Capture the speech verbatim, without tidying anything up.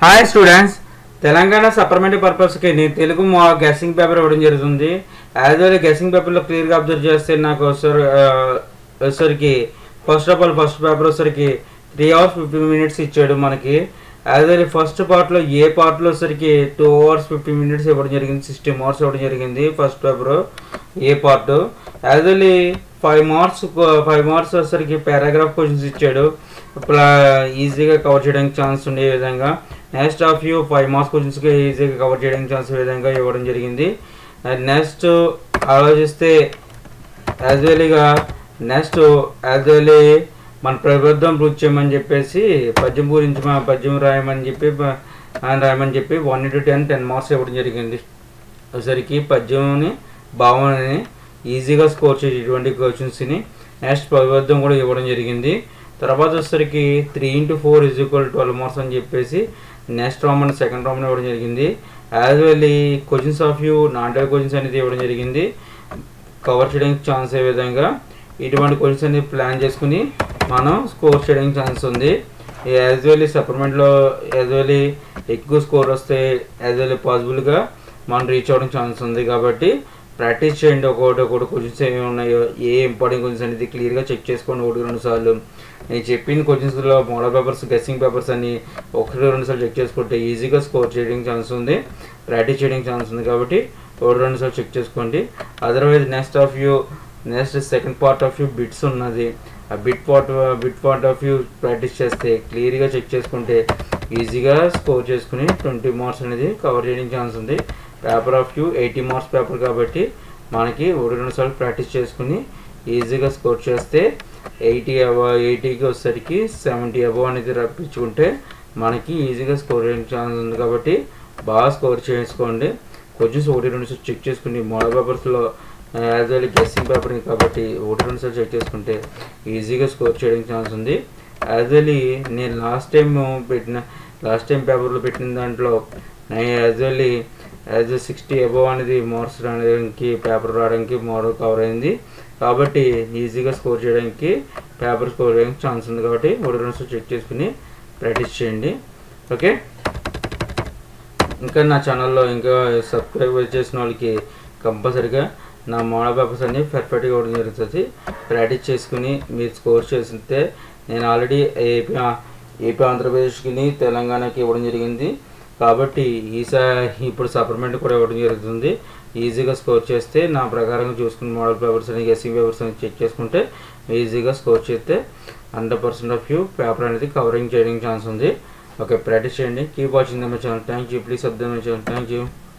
Hi students, Telangana supplementary purpose కి నేను తెలుగు మా గెస్సింగ్ పేపర్ ఇవ్వడం జరుగుతుంది. యాజ్ వెల్ గెస్సింగ్ పేపర్లో క్లియర్గా అబ్జర్వ్ చేస్తే నాకు వచ్చేసరికి first of all first paper వచ్చేసరికి త్రీ అవర్స్ ఫిఫ్టీన్ మినిట్స్ ఇచ్చాడు మనకి. యాజ్ వెల్ ఫస్ట్ పార్ట్లో ఏ పార్ట్లో వచ్చేసరికి టూ అవర్స్ ఫిఫ్టీన్ మినిట్స్ ఇవ్వడం జరిగింది, సిక్స్టీ మార్క్స్ ఇవ్వడం జరిగింది first paper A part. As well five marks five marks వచ్చేసరికి పారాగ్రాఫ్ క్వశ్చన్స్ ఇచ్చాడు, ఈజీగా కవర్ చేయడానికి ఛాన్స్ ఉండే విధంగా. Next of you five marks క్వశ్చన్స్కి ఈజీగా కవర్ చేయడానికి ఛాన్స్ విధంగా ఇవ్వడం జరిగింది. నెక్స్ట్ ఆలోచిస్తే యాజ్ వెల్గా నెక్స్ట్ యాజ్ వెల్ మన ప్రభుత్వం ప్రూవ్ చేయమని చెప్పేసి పద్యం గురించి మా పద్యం రాయమని చెప్పి రాయమని చెప్పి one into ten ten marks ఇవ్వడం జరిగింది. ఒకసారికి పద్యంని భావనని ఈజీగా స్కోర్ చేసేటువంటి క్వశ్చన్స్ని నెక్స్ట్ ప్రభుత్వం కూడా ఇవ్వడం జరిగింది. తర్వాత వచ్చేసరికి three into four is equal twelve marks అని చెప్పేసి నెక్స్ట్ రామన్ సెకండ్ రామన్ ఇవ్వడం జరిగింది. As well questions of you non type questions అనేది ఇవ్వడం జరిగింది, కవర్ చేయడానికి ఛాన్స్ అయ్యే విధంగా. ఇటువంటి క్వశ్చన్స్ అనేది ప్లాన్ చేసుకుని మనం స్కోర్ చేయడానికి ఛాన్స్ ఉంది. యాజ్ వెల్ సప్లిమెంట్లో యాజ్ వెల్ ఎక్కువ స్కోర్ వస్తే యాజ్ వెల్ పాసిబుల్గా మనం రీచ్ అవ్వడానికి ఛాన్స్ ఉంది. కాబట్టి ప్రాక్టీస్ చేయండి, ఒకటి ఒకటి క్వశ్చన్స్ ఏమి ఉన్నాయో, ఏ ఇంపార్టెంట్ క్వశ్చన్స్ అనేది క్లియర్గా చెక్ చేసుకోండి ఒకటి రెండు సార్లు. నేను చెప్పిన క్వశ్చన్స్లో మోడల్ పేపర్స్ గెస్సింగ్ పేపర్స్ అన్ని ఒకటి రెండు సార్లు చెక్ చేసుకుంటే ఈజీగా స్కోర్ చేయడానికి ఛాన్స్ ఉంది, ప్రాక్టీస్ చేయడానికి ఛాన్స్ ఉంది. కాబట్టి ఒకటి రెండు సార్లు చెక్ చేసుకోండి. Otherwise next of you next second part of you bits ఉన్నది, ఆ bit part bit part of you practice చేస్తే క్లియర్గా చెక్ చేసుకుంటే ఈజీగా స్కోర్ చేసుకుని ట్వంటీ మార్క్స్ అనేది కవర్ చేయడానికి ఛాన్స్ ఉంది. Paper of you eighty marks paper కాబట్టి మనకి ఒకటి రెండు సార్లు ప్రాక్టీస్ చేసుకుని ఈజీగా స్కోర్ చేస్తే ఎయిటీ అబో ఎయిటీకి వచ్చేసరికి సెవెంటీ అబో అనేది రప్పించుకుంటే మనకి ఈజీగా స్కోర్ చేయడానికి ఛాన్స్ ఉంది. కాబట్టి బాగా స్కోర్ చేసుకోండి. క్వశ్చన్స్ ఒకటి రెండు సార్లు చెక్ చేసుకుని మోడల్ పేపర్స్లో యాజ్ వెల్ గెస్సింగ్ పేపర్ కాబట్టి ఒకటి రెండు సార్లు చెక్ చేసుకుంటే ఈజీగా స్కోర్ చేయడానికి ఛాన్స్ ఉంది. యాజ్ వెల్ నేను లాస్ట్ టైం పెట్టిన లాస్ట్ టైం పేపర్లో పెట్టిన దాంట్లో as well as sixty above అనేది మార్క్స్ రావడానికి పేపర్ రావడానికి మోడల్ కవర్ అయింది. కాబట్టి ఈజీగా స్కోర్ చేయడానికి పేపర్ స్కోర్ చేయడానికి ఛాన్స్ ఉంది. కాబట్టి ఒకటి రెండు సార్లు చెక్ చేసుకుని ప్రాక్టీస్ చేయండి. ఓకే, ఇంకా నా ఛానల్లో ఇంకా సబ్స్క్రైబ్ చేసిన వాళ్ళకి కంపల్సరీగా నా మోడల్ పేపర్స్ అన్ని పర్ఫెక్ట్గా ఇవ్వడం జరుగుతుంది. ప్రాక్టీస్ చేసుకుని మీరు స్కోర్ చేస్తే నేను ఆల్రెడీ ఏపీ ఏపీ ఆంధ్రప్రదేశ్కి తెలంగాణకి ఇవ్వడం జరిగింది. కాబట్టి ఈసారి ఇప్పుడు సప్లిమెంట్ కూడా ఇవ్వడం జరుగుతుంది. ఈజీగా స్కోర్ చేస్తే నా ప్రకారంగా చూసుకుని మోడల్ పేపర్స్ అని గెస్సింగ్ పేపర్స్ అని చెక్ చేసుకుంటే ఈజీగా స్కోర్ చేస్తే hundred percent of you paper అనేది కవరింగ్ చేయడానికి ఛాన్స్ ఉంది. ఓకే, ప్రాక్టీస్ చేయండి. Keep watching my channel. Thank you. Please subscribe my channel. Thank you.